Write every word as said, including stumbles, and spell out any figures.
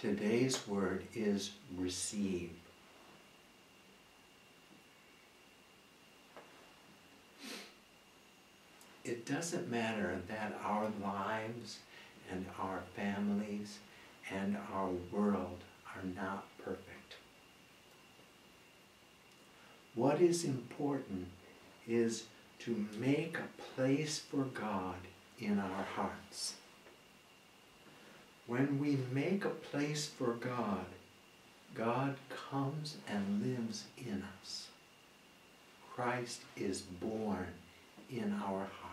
Today's word is receive. It doesn't matter that our lives and our families and our world are not perfect. What is important is to make a place for God in our hearts. When we make a place for God, God comes and lives in us. Christ is born in our hearts.